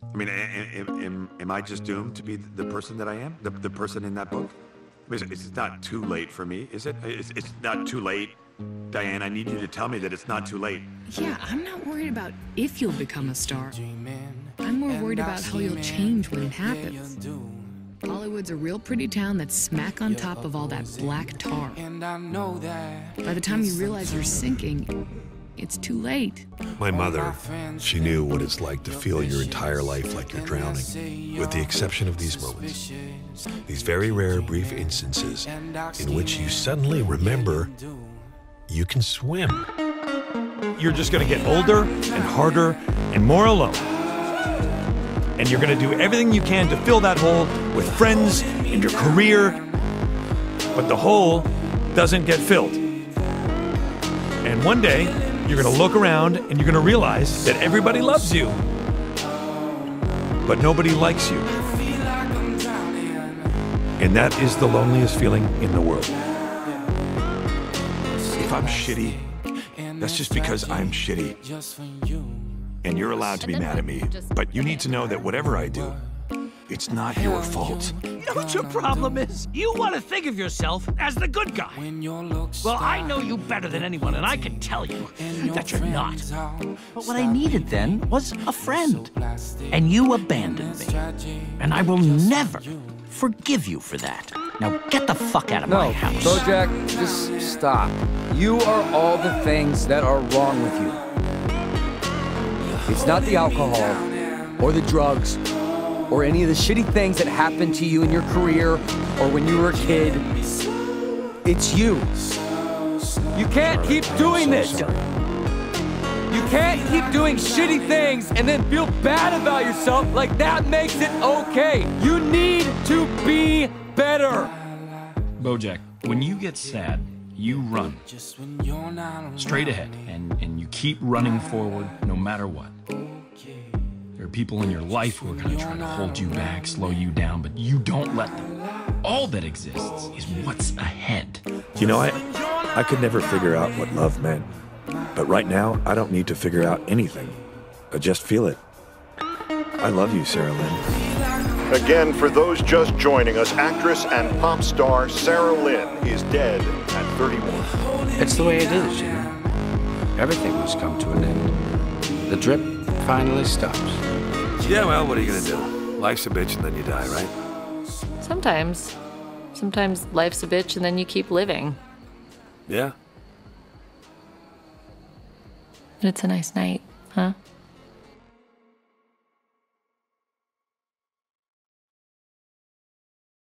I mean, am I just doomed to be the person that I am? The person in that book? I mean, it's not too late for me, is it? It's not too late. Diane, I need you to tell me that it's not too late. Yeah, I'm not worried about if you'll become a star. I'm more worried about how you'll change when it happens. Hollywood's a real pretty town that's smack on top of all that black tar. By the time you realize you're sinking, it's too late. My mother, she knew what it's like to feel your entire life like you're drowning, with the exception of these moments. These very rare, brief instances in which you suddenly remember you can swim. You're just gonna get older and harder and more alone. And you're gonna do everything you can to fill that hole with friends and your career, but the hole doesn't get filled. And one day, you're gonna look around and you're gonna realize that everybody loves you, but nobody likes you. And that is the loneliest feeling in the world. If I'm shitty, that's just because I'm shitty. And you're allowed to be mad at me, but you need to know that whatever I do, it's not your fault. You know what your problem is? You want to think of yourself as the good guy. Well, I know you better than anyone, and I can tell you that you're not. But what I needed then was a friend. And you abandoned me. And I will never forgive you for that. Now get the fuck out of my house. No, Bojack, just stop. You are all the things that are wrong with you. It's not the alcohol, or the drugs, or any of the shitty things that happened to you in your career, or when you were a kid. It's you. You can't keep doing this. You can't keep doing shitty things and then feel bad about yourself like that makes it okay. You need to be better. Bojack, when you get sad, you run straight ahead, and you keep running forward no matter what. There are people in your life who are going to try to hold you back, slow you down, but you don't let them. All that exists is what's ahead. You know, I could never figure out what love meant. But right now, I don't need to figure out anything. I just feel it. I love you, Sarah Lynn. Again, for those just joining us, actress and pop star Sarah Lynn is dead at 31. It's the way it is, you know. Everything must come to an end. The drip finally stops. Yeah, well, what are you gonna do? Life's a bitch and then you die, right? Sometimes. Sometimes life's a bitch and then you keep living. Yeah. But it's a nice night, huh?